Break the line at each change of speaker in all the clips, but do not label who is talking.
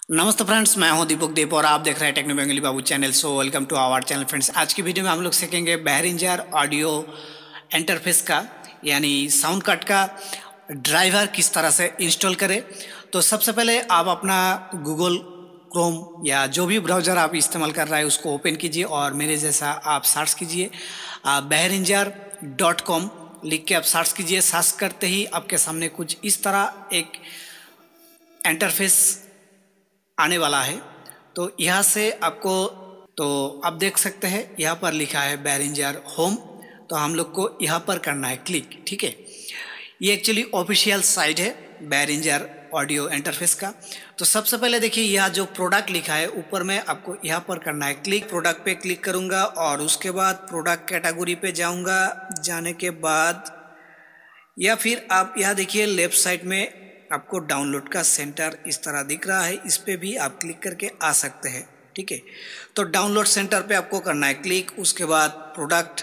नमस्ते फ्रेंड्स, मैं हूं दीपक दीप और आप देख रहे हैं techno Bengali Babu channel. So welcome to our channel friends. आज की वीडियो में हम लोग सीखेंगे behringer ऑडियो इंटरफेस का यानी साउंड कार्ड का ड्राइवर किस तरह से इंस्टॉल करें। तो सबसे पहले आप अपना गूगल क्रोम या जो भी ब्राउज़र आप इस्तेमाल कर रहे हैं उसको ओपन कीजिए और मेरे जैसा आप सर्च कीजिए behringer.com लिख के आप सर्च कीजिए। सर्च करते ही आपके सामने कुछ इस तरह एक इंटरफेस आने वाला है। तो यहाँ से आपको आप देख सकते हैं यहाँ पर लिखा है behringer होम। तो हम लोग को यहाँ पर करना है क्लिक। ठीक है, ये एक्चुअली ऑफिशियल साइट है behringer ऑडियो इंटरफेस का। तो सबसे पहले देखिए यहाँ जो प्रोडक्ट लिखा है ऊपर में आपको यहाँ पर करना है क्लिक। प्रोडक्ट पे क्लिक करूँगा और उसके बाद प्रोडक्ट कैटेगरी पे जाऊँगा। जाने के बाद या फिर आप यहाँ देखिए लेफ्ट साइड में आपको डाउनलोड का सेंटर इस तरह दिख रहा है, इस पे भी आप क्लिक करके आ सकते हैं। ठीक है, तो डाउनलोड सेंटर पे आपको करना है क्लिक। उसके बाद प्रोडक्ट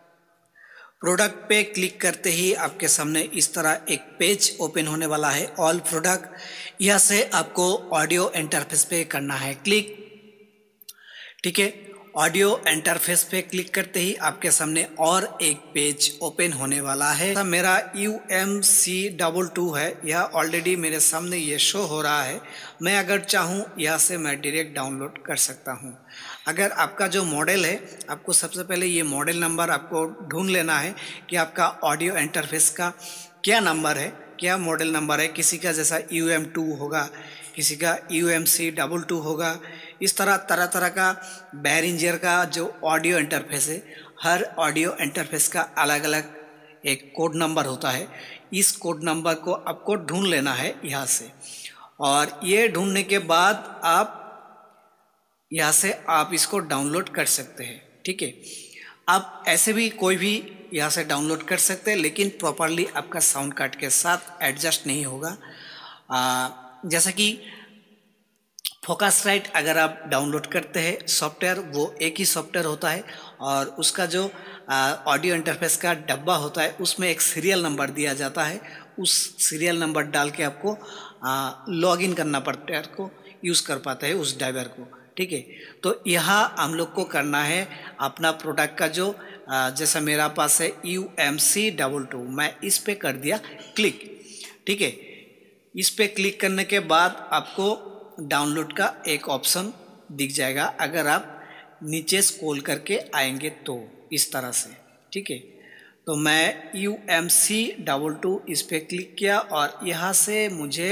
पे क्लिक करते ही आपके सामने इस तरह एक पेज ओपन होने वाला है, ऑल प्रोडक्ट। यहाँ से आपको ऑडियो इंटरफेस पे करना है क्लिक। ठीक है, ऑडियो इंटरफेस पे क्लिक करते ही आपके सामने और एक पेज ओपन होने वाला है। मेरा UMC22 है, यह ऑलरेडी मेरे सामने ये शो हो रहा है। मैं अगर चाहूँ यहाँ से मैं डायरेक्ट डाउनलोड कर सकता हूँ। अगर आपका जो मॉडल है, आपको सबसे पहले ये मॉडल नंबर आपको ढूंढ लेना है कि आपका ऑडियो इंटरफेस का क्या नंबर है, क्या मॉडल नंबर है। किसी का जैसा UM2 होगा, किसी का UMC22 होगा। इस तरह तरह का behringer का जो ऑडियो इंटरफेस है, हर ऑडियो इंटरफेस का अलग अलग एक कोड नंबर होता है। इस कोड नंबर को आपको ढूंढ लेना है यहाँ से, और ये ढूंढने के बाद आप यहाँ से आप इसको डाउनलोड कर सकते हैं। ठीक है, आप ऐसे भी कोई भी यहाँ से डाउनलोड कर सकते हैं, लेकिन प्रॉपरली आपका साउंड कार्ड के साथ एडजस्ट नहीं होगा। जैसा कि फोकसराइट अगर आप डाउनलोड करते हैं सॉफ्टवेयर, वो एक ही सॉफ्टवेयर होता है और उसका जो ऑडियो इंटरफेस का डब्बा होता है उसमें एक सीरियल नंबर दिया जाता है। उस सीरियल नंबर डाल के आपको लॉगिन करना पड़ता है, आपको यूज़ कर पाते हैं उस ड्राइवर को। ठीक है, तो यहाँ हम लोग को करना है अपना प्रोडक्ट का जो जैसा मेरा पास है UMC22, मैं इस पे कर दिया क्लिक। ठीक है, इस पे क्लिक करने के बाद आपको डाउनलोड का एक ऑप्शन दिख जाएगा। अगर आप नीचे स्क्रॉल करके आएंगे तो इस तरह से। ठीक है, तो मैं UMC22 इस पे क्लिक किया और यहाँ से मुझे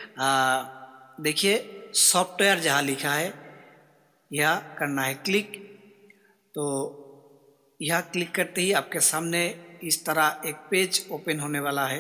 देखिए सॉफ्टवेयर जहाँ लिखा है यहाँ करना है क्लिक। तो यहाँ क्लिक करते ही आपके सामने इस तरह एक पेज ओपन होने वाला है।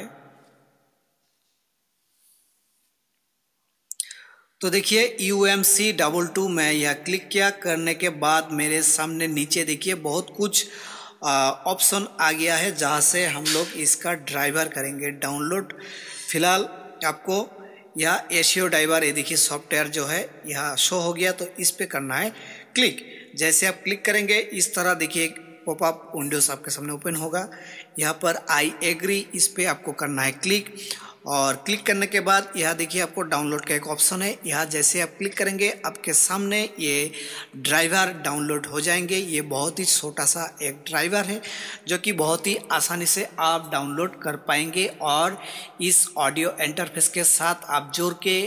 तो देखिए UMC22 मैं यह क्लिक किया, करने के बाद मेरे सामने नीचे देखिए बहुत कुछ ऑप्शन आ गया है, जहाँ से हम लोग इसका ड्राइवर करेंगे डाउनलोड। फिलहाल आपको यह एशियो ड्राइवर, ये देखिए सॉफ्टवेयर जो है यहाँ शो हो गया, तो इस पे करना है क्लिक। जैसे आप क्लिक करेंगे इस तरह देखिए एक पॉपअप विंडोज आपके सामने ओपन होगा। यहाँ पर आई एग्री, इस पे आपको करना है क्लिक। और क्लिक करने के बाद यहाँ देखिए आपको डाउनलोड का एक ऑप्शन है, यहाँ जैसे आप क्लिक करेंगे आपके सामने ये ड्राइवर डाउनलोड हो जाएंगे। ये बहुत ही छोटा सा एक ड्राइवर है जो कि बहुत ही आसानी से आप डाउनलोड कर पाएंगे और इस ऑडियो इंटरफेस के साथ आप जोड़ के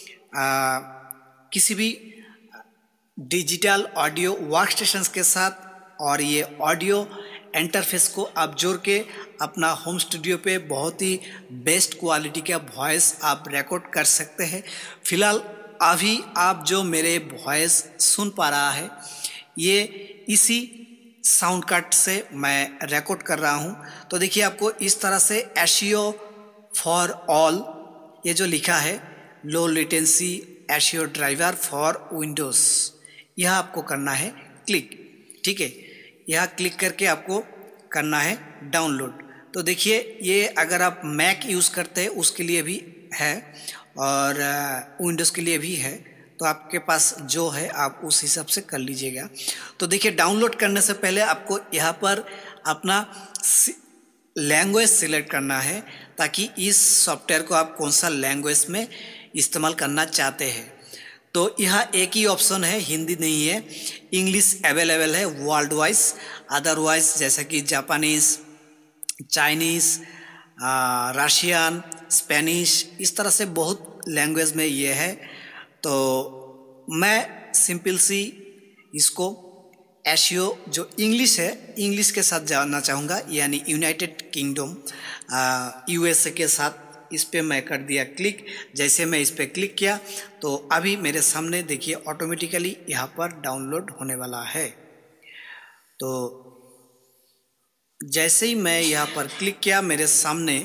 किसी भी डिजिटल ऑडियो वर्क स्टेशंस के साथ और ये ऑडियो इंटरफेस को आप जोड़ के अपना होम स्टूडियो पे बहुत ही बेस्ट क्वालिटी का वॉइस आप रिकॉर्ड कर सकते हैं। फिलहाल अभी आप जो मेरे वॉइस सुन पा रहा है ये इसी साउंड कार्ड से मैं रिकॉर्ड कर रहा हूँ। तो देखिए आपको इस तरह से एशियो फॉर ऑल ये जो लिखा है, low latency ASIO driver for Windows, यह आपको करना है क्लिक। ठीक है, यहाँ क्लिक करके आपको करना है डाउनलोड। तो देखिए ये अगर आप मैक यूज़ करते हैं उसके लिए भी है और विंडोज़ के लिए भी है, तो आपके पास जो है आप उस हिसाब से कर लीजिएगा। तो देखिए डाउनलोड करने से पहले आपको यहाँ पर अपना लैंग्वेज सिलेक्ट करना है, ताकि इस सॉफ्टवेयर को आप कौन सा लैंग्वेज में इस्तेमाल करना चाहते हैं। तो यह एक ही ऑप्शन है, हिंदी नहीं है, इंग्लिश अवेलेबल है वर्ल्ड वाइज। अदरवाइज जैसे कि जापानीज़, चाइनीज़, रशियन, स्पेनिश, इस तरह से बहुत लैंग्वेज में ये है। तो मैं सिंपल सी इसको एशियो जो इंग्लिश है, इंग्लिश के साथ जानना चाहूँगा, यानी यूनाइटेड किंगडम यूएसए के साथ। इस पे मैं कर दिया क्लिक। जैसे मैं इस पे क्लिक किया तो अभी मेरे सामने देखिए ऑटोमेटिकली यहाँ पर डाउनलोड होने वाला है। तो जैसे ही मैं यहाँ पर क्लिक किया मेरे सामने,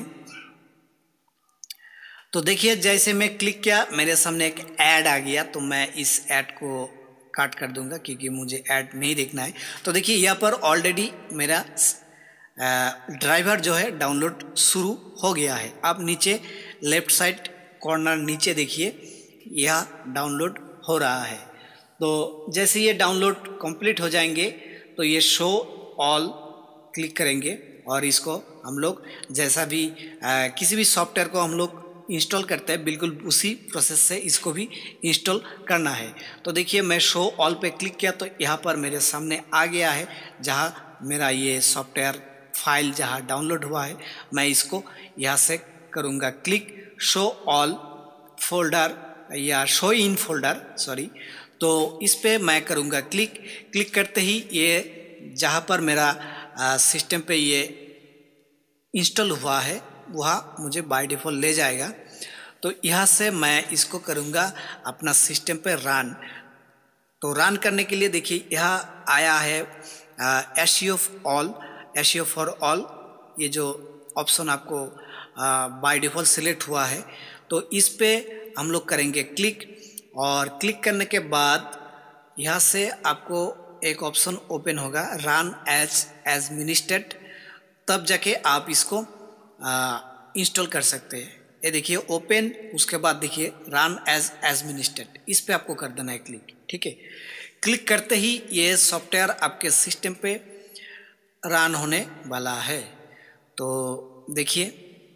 तो देखिए जैसे मैं क्लिक किया मेरे सामने एक ऐड आ गया। तो मैं इस ऐड को काट कर दूंगा क्योंकि मुझे ऐड नहीं देखना है। तो देखिए यहाँ पर ऑलरेडी मेरा ड्राइवर जो है डाउनलोड शुरू हो गया है। आप नीचे लेफ्ट साइड कॉर्नर नीचे देखिए, यह डाउनलोड हो रहा है। तो जैसे ये डाउनलोड कंप्लीट हो जाएंगे तो ये शो ऑल क्लिक करेंगे और इसको हम लोग जैसा भी किसी भी सॉफ्टवेयर को हम लोग इंस्टॉल करते हैं, बिल्कुल उसी प्रोसेस से इसको भी इंस्टॉल करना है। तो देखिए मैं शो ऑल पे क्लिक किया तो यहाँ पर मेरे सामने आ गया है, जहाँ मेरा ये सॉफ्टवेयर फाइल जहाँ डाउनलोड हुआ है। मैं इसको यहाँ से करूँगा क्लिक शो ऑल फोल्डर या शो इन फोल्डर, सॉरी। तो इस पे मैं करूँगा क्लिक। क्लिक करते ही ये जहाँ पर मेरा सिस्टम पे ये इंस्टॉल हुआ है वहाँ मुझे बाय डिफ़ॉल्ट ले जाएगा। तो यहाँ से मैं इसको करूँगा अपना सिस्टम पे रन। तो रन करने के लिए देखिए यहाँ आया है ASIO all, ASIO for all, ये जो ऑप्शन आपको बाय डिफ़ॉल्ट सिलेक्ट हुआ है। तो इस पे हम लोग करेंगे क्लिक और क्लिक करने के बाद यहाँ से आपको एक ऑप्शन ओपन होगा रन एज एडमिनिस्ट्रेट, तब जाके आप इसको इंस्टॉल कर सकते हैं। ये देखिए ओपन, उसके बाद देखिए रन एज एडमिनिस्ट्रेट, इस पे आपको कर देना है क्लिक। ठीक है, क्लिक करते ही ये सॉफ्टवेयर आपके सिस्टम पे रन होने वाला है। तो देखिए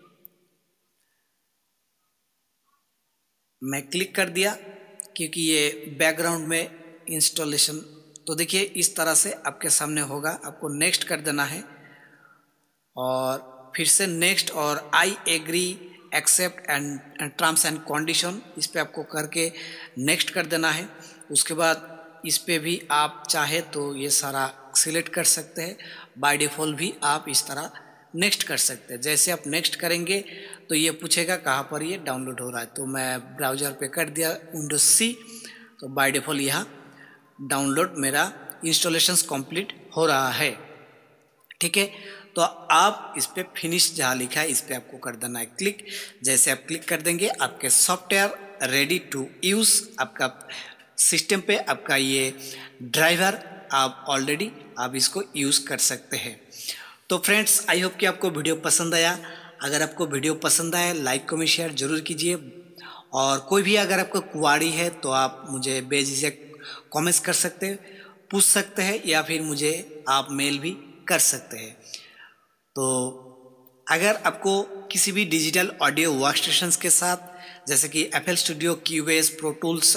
मैं क्लिक कर दिया क्योंकि ये बैकग्राउंड में इंस्टॉलेशन। तो देखिए इस तरह से आपके सामने होगा, आपको नेक्स्ट कर देना है और फिर से नेक्स्ट और I agree accept and terms and condition, इस पे आपको करके नेक्स्ट कर देना है। उसके बाद इस पे भी आप चाहे तो ये सारा सिलेक्ट कर सकते हैं, बाय डिफ़ॉल्ट भी आप इस तरह नेक्स्ट कर सकते हैं। जैसे आप नेक्स्ट करेंगे तो ये पूछेगा कहाँ पर ये डाउनलोड हो रहा है। तो मैं ब्राउज़र पे कर दिया विंडोज सी, तो बाय डिफ़ॉल्ट यहाँ डाउनलोड मेरा इंस्टॉलेशंस कंप्लीट हो रहा है। ठीक है, तो आप इस पे फिनिश जहाँ लिखा है इस पे आपको कर देना है क्लिक। जैसे आप क्लिक कर देंगे आपके सॉफ्टवेयर रेडी टू यूज़, आपका सिस्टम पे आपका ये ड्राइवर आप ऑलरेडी आप इसको यूज़ कर सकते हैं। तो फ्रेंड्स आई होप कि आपको वीडियो पसंद आया। अगर आपको वीडियो पसंद आया लाइक कमेंट शेयर जरूर कीजिए, और कोई भी अगर आपको क्वारी है तो आप मुझे बेझिझक कमेंट्स कर सकते हैं, पूछ सकते हैं, या फिर मुझे आप मेल भी कर सकते हैं। तो अगर आपको किसी भी डिजिटल ऑडियो वर्कस्टेशंस के साथ जैसे कि FL studio, Cubase, Pro Tools,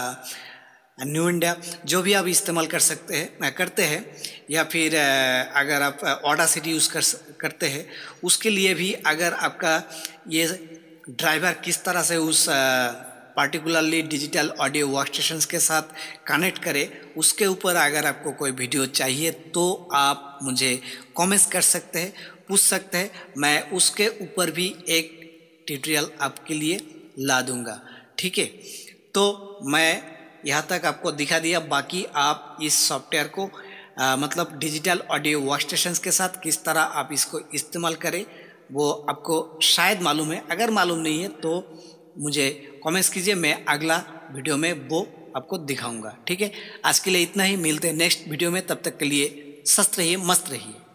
Nuendo जो भी आप इस्तेमाल कर सकते हैं करते हैं, या फिर अगर आप ऑडासिटी यूज़ करते हैं, उसके लिए भी अगर आपका ये ड्राइवर किस तरह से उस पार्टिकुलरली डिजिटल ऑडियो वर्कस्टेशंस के साथ कनेक्ट करे, उसके ऊपर अगर आपको कोई वीडियो चाहिए तो आप मुझे कमेंट्स कर सकते हैं, पूछ सकते हैं। मैं उसके ऊपर भी एक ट्यूटोरियल आपके लिए ला दूंगा। ठीक है, तो मैं यहाँ तक आपको दिखा दिया, बाकी आप इस सॉफ्टवेयर को मतलब डिजिटल ऑडियो वर्कस्टेशंस के साथ किस तरह आप इसको इस्तेमाल करें वो आपको शायद मालूम है। अगर मालूम नहीं है तो मुझे कमेंट्स कीजिए, मैं अगला वीडियो में वो आपको दिखाऊंगा। ठीक है, आज के लिए इतना ही, मिलते हैं नेक्स्ट वीडियो में। तब तक के लिए स्वस्थ रहिए, मस्त रहिए।